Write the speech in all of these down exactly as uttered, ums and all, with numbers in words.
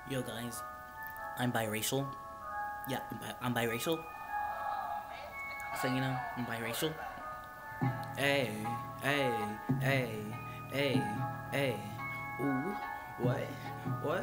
Yo guys, I'm biracial. Yeah, I'm, bi I'm biracial. So you know, I'm biracial. Hey, hey, hey, hey, hey. Ooh, what? What?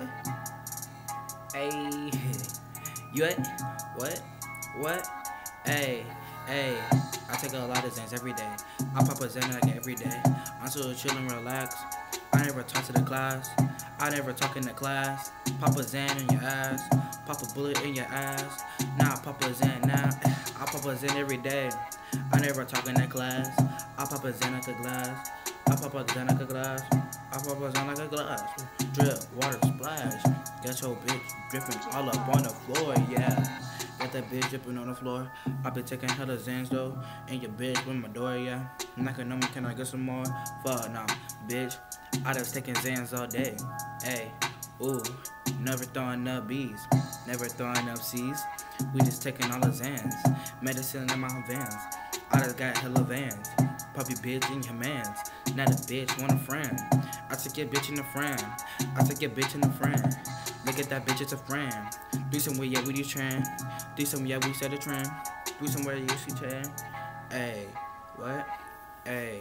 Hey, you what? What? What? Hey, hey. I take a lot of Xans every day. I pop a Xan like every day. I'm so chill and relax. I never talk to the class. I never talk in the class. Pop a Xan in your ass. Pop a bullet in your ass. Nah, I pop a Xan now. I pop a Xan every day. I never talk in that class. I pop a Xan like a glass. I pop a Xan like a glass. I pop a Xan like a glass. Drip, water, splash. Get your bitch dripping all up on the floor, yeah. Got that bitch dripping on the floor. I been taking hella Xans though. And your bitch with my door, yeah. Knocking on me, can I get some more? Fuck nah, bitch. I just taking Xans all day. Hey, ooh, never throwing up B's, never throwing up C's. We just taking all the Xans, medicine in my vans. I just got hella vans. Puppy bitch in your mans. Not a bitch, want a friend. I took your bitch in a friend. I took your bitch in a friend. Look at that bitch, it's a friend. Do somewhere, yeah, we do trend. Do somewhere, yeah, we set a trend. Do somewhere, you see trend. Hey, what? Hey.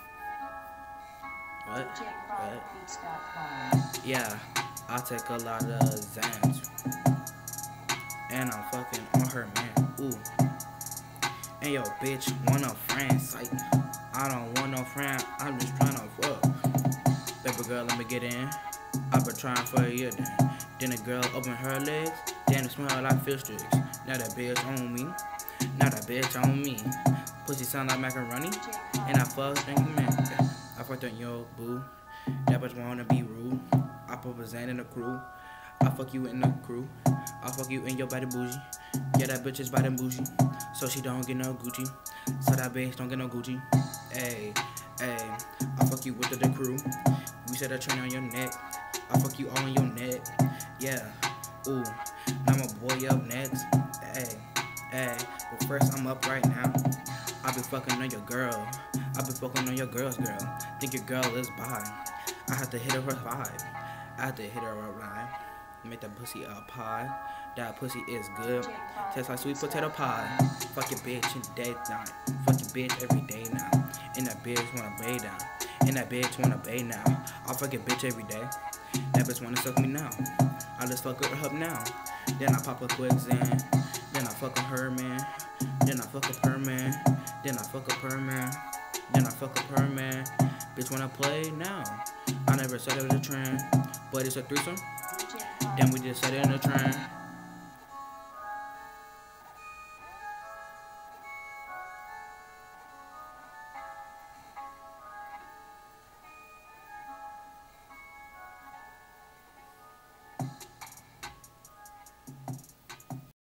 What? What? Yeah, I take a lot of Xans. And I'm fucking on her, man. Ooh. And yo, bitch, want a friend. Psych. I don't want no friend. I'm just trying to fuck. Baby girl, let me get in. I've been trying for a year then. Then the girl opened her legs. Damn, it smell like fish sticks. Now that bitch on me. Now that bitch on me. Pussy sound like macaroni. And I fuck, thank you, man. I fucked on yo, boo. That bitch wanna be rude. I put a Xan in the crew. I fuck you in the crew. I fuck you in your body bougie. Yeah, that bitch is body bougie. So she don't get no Gucci. So that bitch don't get no Gucci. Hey, hey. I fuck you with the, the crew. We set a train on your neck. I fuck you all on your neck. Yeah. Ooh. Now my boy up next. Hey, hey. But first I'm up right now. I be fucking on your girl. I be fucking on your girl's girl. Think your girl is bi. I have to hit her for five. I have to hit her around. Make that pussy a pie. That pussy is good. Tastes like sweet potato pie. Fuck your bitch in the daytime. Fuck your bitch every day now. And that bitch wanna bathe down. And that bitch wanna bathe now. I'll fuck your bitch every day. That bitch wanna suck me now. I just fuck her up now. Then I pop a quick Xan. Then I fuck a her man. Then I fuck up her man. Then I fuck up her man. Then I fuck up her man. Bitch wanna play now. I never said it was a trend, but it's a threesome. Then we just set it in a trend.